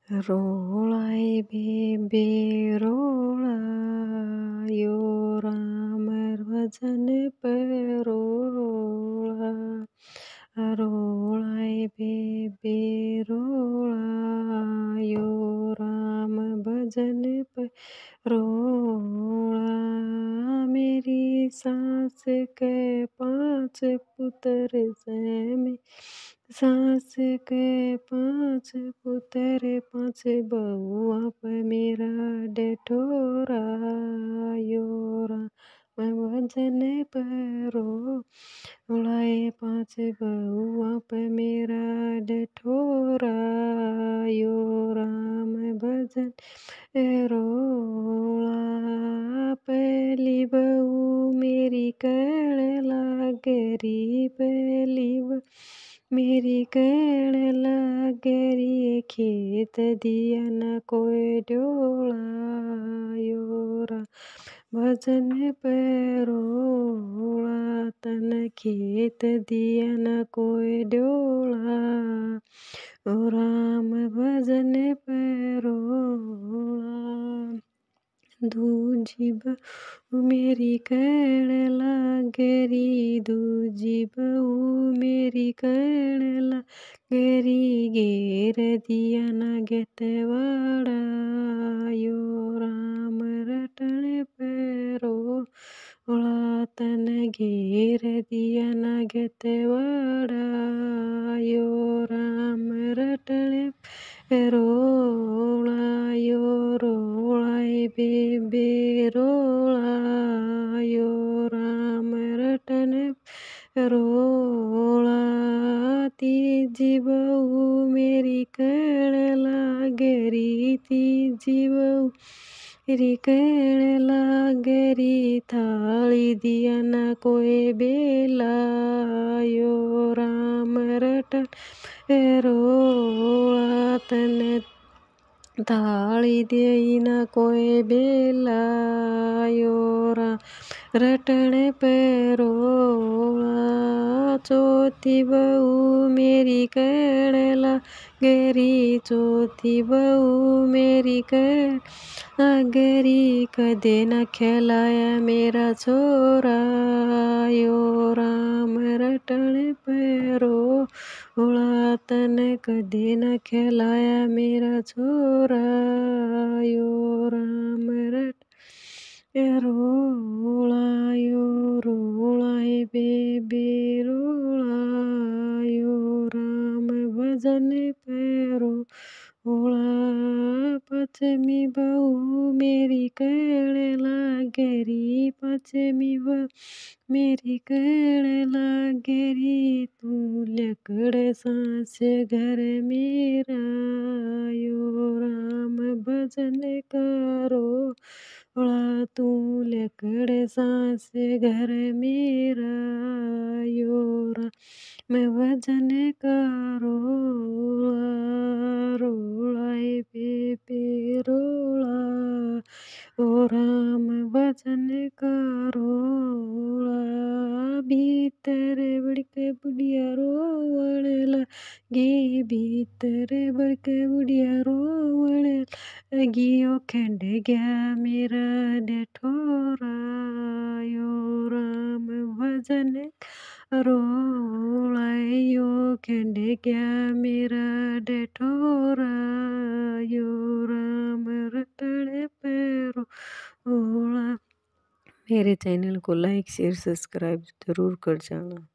रोळाय बेबे रोळायो राम भजन परोळा रोळाय बेबे रोळायो राम भजन परोळा मेरी सास के 5 पुत्र जैमे सास के 5 पुत्र 5 बहुआ पे मेरा डठोरा योरा मैं भजन परो उड़ाए 5 बहुआ पे मेरा डठोरा योरा मैं भजन रोला पहली बहू मेरी कण लागरी पहली मेरी कण लागरी खेत दिया न कोई डोला योरा भजन परोला तन खेत दिया न कोई डोला ओ राम भजन परोला दूजी बहू मेरी कण लागरी दूजी बहू मेरी कण लागरी घेर दिया न घेतवाडा यो राम रटण पेरो तन घेर दिया न घेतवाडा यो राम रटण रोळा यो रोळाय बेबे रोळायो राम रटण रोळा तीजी बहू मेरी कण लागरी तीजी बहू मेरी कण लागरी थाली दिया न कोई बेला यो राम रटण रोळा तन थाली देई न कोई बेला योरा रटण परोला चौथी बहू मेरी कण लागरी चौथी बहू मेरी कण लागरी कदे न खिलाया मेरा छोरा यो राम रटण परोला तन कदे न खिलाया मेरा छोरा यो राम रट रोला यो रोळाय बेबे रोळायो राम भजन परोला पचमी बहू मेरी कण लागरी पचमी बहू मेरी कण लागरी तू लकड़ सांस घर मेरा यो राम भजन करो तू लकड़ सांस घर मेरा यो राम भजन करो रोळाय बेबे रोळा ओ राम भजन करोला भीतर बड़के बुढ़िया रोवण लगी भीतर बड़के बुढ़िया रोवण लगी ओ खंड गया मेरा डठोरा यो राम भजन करोला यो खंड गया मेरा डठोरा यो राम रटण परोला मेरे चैनल को लाइक शेयर सब्सक्राइब ज़रूर कर जाना।